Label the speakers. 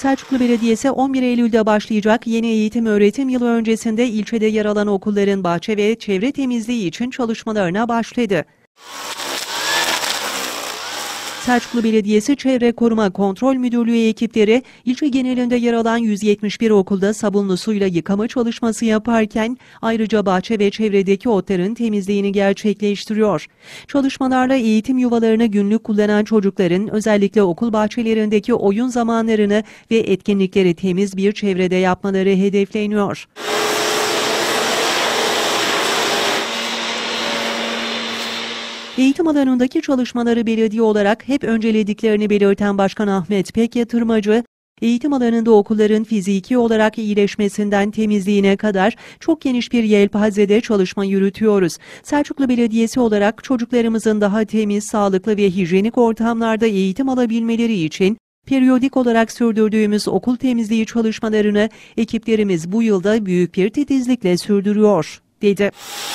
Speaker 1: Selçuklu Belediyesi 11 Eylül'de başlayacak yeni eğitim öğretim yılı öncesinde ilçede yer alan okulların bahçe ve çevre temizliği için çalışmalarına başladı. Selçuklu Belediyesi Çevre Koruma Kontrol Müdürlüğü ekipleri ilçe genelinde yer alan 171 okulda sabunlu suyla yıkama çalışması yaparken ayrıca bahçe ve çevredeki otların temizliğini gerçekleştiriyor. Çalışmalarla eğitim yuvalarını günlük kullanan çocukların özellikle okul bahçelerindeki oyun zamanlarını ve etkinlikleri temiz bir çevrede yapmaları hedefleniyor. Eğitim alanındaki çalışmaları belediye olarak hep öncelediklerini belirten Başkan Ahmet Pekyatırmacı, eğitim alanında okulların fiziki olarak iyileşmesinden temizliğine kadar çok geniş bir yelpazede çalışma yürütüyoruz. Selçuklu Belediyesi olarak çocuklarımızın daha temiz, sağlıklı ve hijyenik ortamlarda eğitim alabilmeleri için periyodik olarak sürdürdüğümüz okul temizliği çalışmalarını ekiplerimiz bu yılda büyük bir titizlikle sürdürüyor, dedi.